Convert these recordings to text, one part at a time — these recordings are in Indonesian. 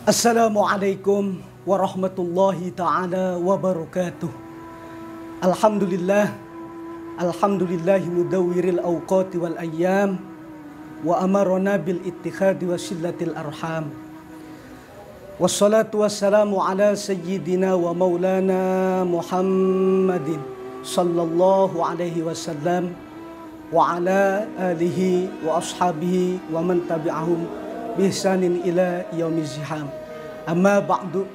Assalamualaikum warahmatullahi ta'ala wabarakatuh. Alhamdulillah, alhamdulillahi mudawwiril awqati wal ayyam, wa amarona bil ittikhadi wa sillatil arham. Wassalatu wassalamu ala sayyidina wa maulana Muhammadin sallallahu alaihi wasallam wa ala alihi wa ashabihi wa man tabi'ahum bihsanin ila yaumiz ziham. Amma ba'du.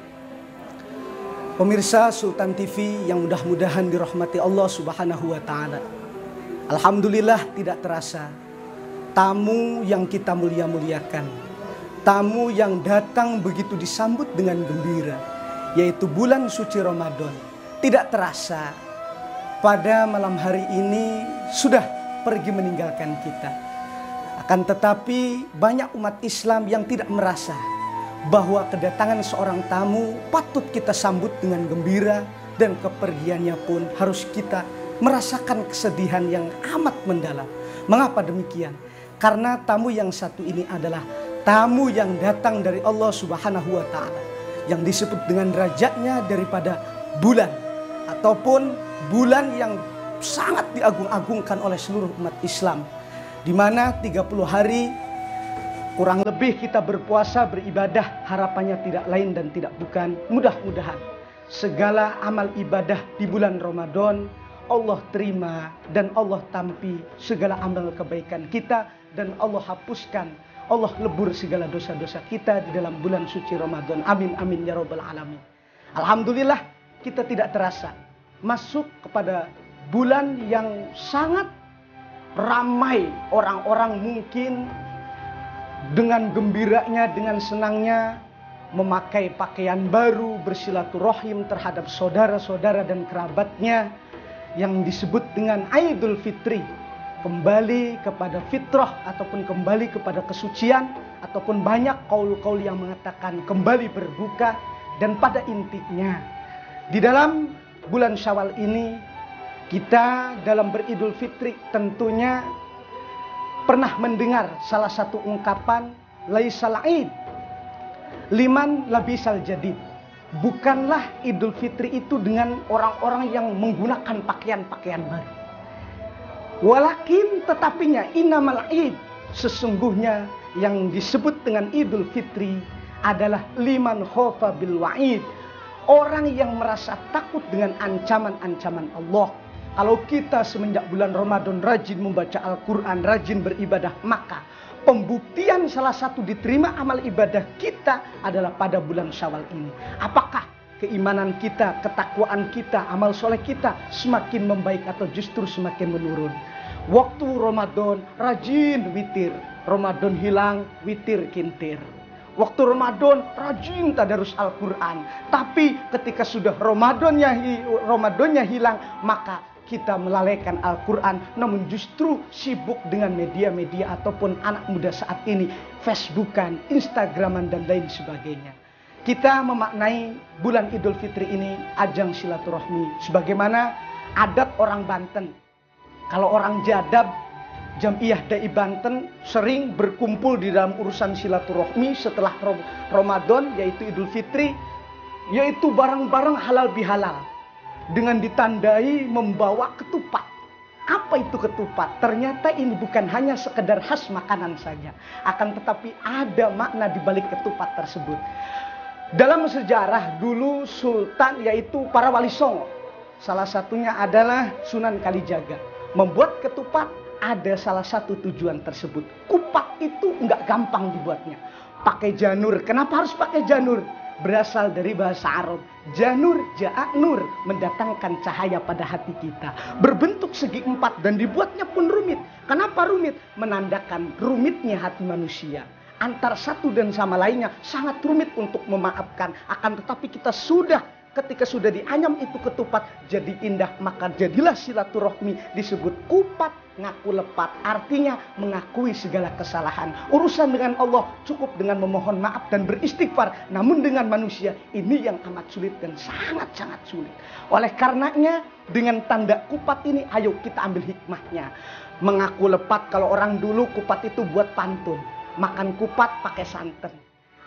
Pemirsa Sultan TV yang mudah-mudahan dirahmati Allah Subhanahu wa taala. Alhamdulillah tidak terasa tamu yang kita mulia-muliakan, tamu yang datang begitu disambut dengan gembira, yaitu bulan suci Ramadan, tidak terasa pada malam hari ini sudah pergi meninggalkan kita. Akan tetapi banyak umat Islam yang tidak merasa bahwa kedatangan seorang tamu patut kita sambut dengan gembira, dan kepergiannya pun harus kita merasakan kesedihan yang amat mendalam. Mengapa demikian? Karena tamu yang satu ini adalah tamu yang datang dari Allah Subhanahu wa taala, yang disebut dengan derajatnya daripada bulan, ataupun bulan yang sangat diagung-agungkan oleh seluruh umat Islam, di mana 30 hari kurang lebih kita berpuasa, beribadah, harapannya tidak lain dan tidak bukan, mudah-mudahan segala amal ibadah di bulan Ramadan Allah terima dan Allah tampi segala amal kebaikan kita, dan Allah hapuskan, Allah lebur segala dosa-dosa kita di dalam bulan suci Ramadan. Amin amin ya rabbal alamin. Alhamdulillah kita tidak terasa masuk kepada bulan yang sangat ramai orang-orang mungkin dengan gembiranya, dengan senangnya memakai pakaian baru, bersilaturahim terhadap saudara-saudara dan kerabatnya, yang disebut dengan Idul Fitri, kembali kepada fitrah ataupun kembali kepada kesucian, ataupun banyak kaul-kaul yang mengatakan kembali berbuka. Dan pada intinya di dalam bulan Syawal ini kita dalam beridul fitri tentunya pernah mendengar salah satu ungkapan, laisal id liman labisal jadid. Bukanlah idul fitri itu dengan orang-orang yang menggunakan pakaian-pakaian baru. Walakin tetapinya innamal id, sesungguhnya yang disebut dengan idul fitri adalah liman khofa bil wa'id, orang yang merasa takut dengan ancaman-ancaman Allah. Kalau kita semenjak bulan Ramadan rajin membaca Al-Quran, rajin beribadah, maka pembuktian salah satu diterima amal ibadah kita adalah pada bulan Syawal ini. Apakah keimanan kita, ketakwaan kita, amal soleh kita semakin membaik atau justru semakin menurun? Waktu Ramadan rajin witir, Ramadan hilang witir kintir. Waktu Ramadan rajin tadarus Al-Quran, tapi ketika sudah Ramadannya hilang, maka kita melalaikan Al-Quran, namun justru sibuk dengan media-media ataupun anak muda saat ini, Facebookan, Instagraman, dan lain sebagainya. Kita memaknai bulan Idul Fitri ini ajang silaturahmi, sebagaimana adat orang Banten. Kalau orang Jadab, Jam'iyah Dai Banten sering berkumpul di dalam urusan silaturahmi setelah Ramadan, yaitu Idul Fitri, yaitu barang-barang halal bihalal, dengan ditandai membawa ketupat. Apa itu ketupat? Ternyata ini bukan hanya sekedar khas makanan saja, akan tetapi ada makna di balik ketupat tersebut. Dalam sejarah dulu sultan, yaitu para wali songo, salah satunya adalah Sunan Kalijaga, membuat ketupat. Ada salah satu tujuan tersebut. Kupat itu nggak gampang dibuatnya, pakai janur. Kenapa harus pakai janur? Berasal dari bahasa Arab. Janur, ja'a nur, mendatangkan cahaya pada hati kita. Berbentuk segi empat dan dibuatnya pun rumit. Kenapa rumit? Menandakan rumitnya hati manusia. Antar satu dan sama lainnya sangat rumit untuk memaafkan. Akan tetapi kita ketika sudah dianyam itu ketupat jadi indah, maka jadilah silaturahmi disebut kupat ngaku lepat, artinya mengakui segala kesalahan. Urusan dengan Allah cukup dengan memohon maaf dan beristighfar, namun dengan manusia ini yang amat sulit dan sangat-sangat sulit. Oleh karenanya dengan tanda kupat ini ayo kita ambil hikmahnya. Mengaku lepat, kalau orang dulu kupat itu buat pantun, makan kupat pakai santan.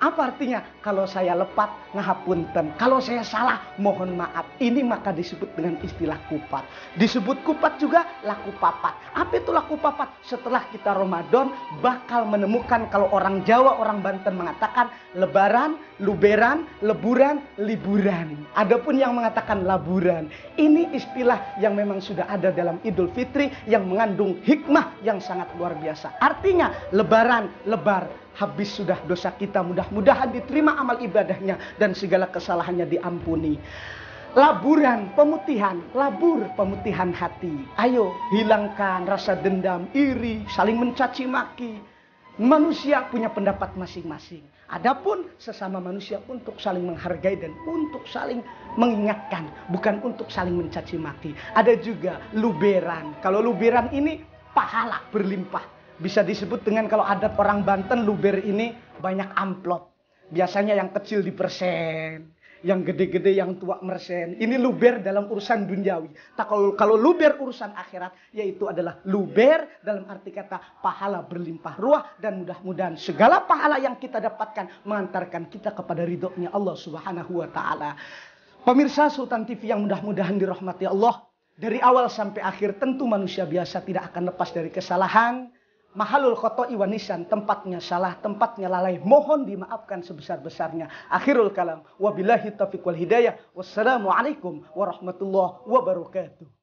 Apa artinya? Kalau saya lepat, ngahapunten. Kalau saya salah, mohon maaf. Ini maka disebut dengan istilah kupat. Disebut kupat juga laku papat. Apa itu laku papat? Setelah kita Ramadan, bakal menemukan kalau orang Jawa, orang Banten mengatakan lebaran, luberan, leburan, liburan. Adapun yang mengatakan laburan. Ini istilah yang memang sudah ada dalam Idul Fitri yang mengandung hikmah yang sangat luar biasa. Artinya lebaran, lebar. Habis sudah dosa kita, mudah-mudahan diterima amal ibadahnya dan segala kesalahannya diampuni. Laburan, pemutihan, labur, pemutihan hati. Ayo hilangkan rasa dendam, iri, saling mencaci maki. Manusia punya pendapat masing-masing. Adapun sesama manusia untuk saling menghargai dan untuk saling mengingatkan, bukan untuk saling mencaci maki. Ada juga luberan. Kalau luberan ini pahala berlimpah. Bisa disebut dengan kalau adat orang Banten, luber ini banyak amplop. Biasanya yang kecil dipersen, yang gede-gede yang tua mersen. Ini luber dalam urusan duniawi. Kalau luber urusan akhirat, yaitu adalah luber dalam arti kata pahala berlimpah ruah. Dan mudah-mudahan segala pahala yang kita dapatkan mengantarkan kita kepada ridhonya Allah Subhanahu wa ta'ala. Pemirsa Sultan TV yang mudah-mudahan dirahmati Allah. Dari awal sampai akhir tentu manusia biasa tidak akan lepas dari kesalahan. Mahalul khoto'i wa nisan, tempatnya salah, tempatnya lalai, mohon dimaafkan sebesar-besarnya. Akhirul kalam, wabillahi taufiq wal hidayah. Wassalamualaikum warahmatullahi wabarakatuh.